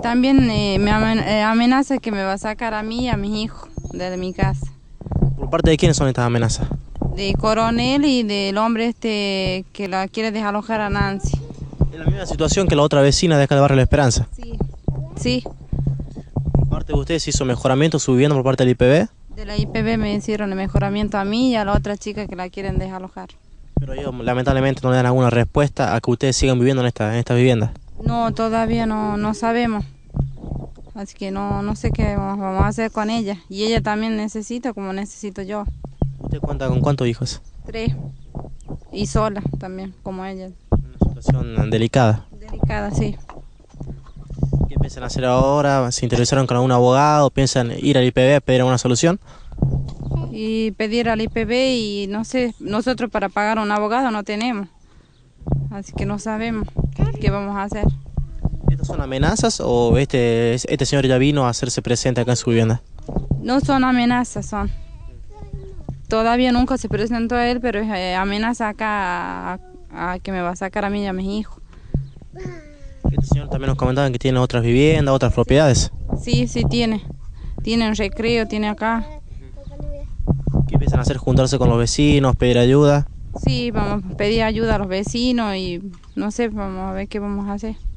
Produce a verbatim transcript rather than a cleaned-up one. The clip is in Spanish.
también eh, me amen- eh, amenaza que me va a sacar a mí y a mis hijos de mi casa. ¿Por parte de quiénes son estas amenazas? De Coronel y del hombre este que la quiere desalojar a Nancy. Es la misma situación que la otra vecina de acá de Barrio La Esperanza. Sí, sí. ¿Por parte de ustedes se hizo mejoramiento su vivienda por parte del I P B? De la I P B me hicieron el mejoramiento a mí y a la otra chica que la quieren desalojar. Pero ellos lamentablemente no le dan alguna respuesta a que ustedes sigan viviendo en esta, en esta vivienda. No, todavía no, no sabemos. Así que no, no sé qué vamos, vamos a hacer con ella. Y ella también necesita como necesito yo. ¿Usted cuenta con cuántos hijos? Tres. Y sola también, como ella. Una situación delicada. Delicada, sí. ¿Qué piensan hacer ahora? ¿Se interesaron con algún abogado? ¿Piensan ir al I P B a pedir una solución? Y pedir al I P B y no sé, nosotros para pagar a un abogado no tenemos. Así que no sabemos qué vamos a hacer. ¿Estas son amenazas o este, este señor ya vino a hacerse presente acá en su vivienda? No son amenazas, son. Todavía nunca se presentó a él, pero es eh, amenaza acá a, a que me va a sacar a mí y a mis hijos. Este señor también nos comentaban que tiene otras viviendas, otras propiedades. Sí, sí tiene. Tiene un recreo, tiene acá. ¿Qué piensan hacer? ¿Juntarse con los vecinos, pedir ayuda? Sí, vamos a pedir ayuda a los vecinos y no sé, vamos a ver qué vamos a hacer.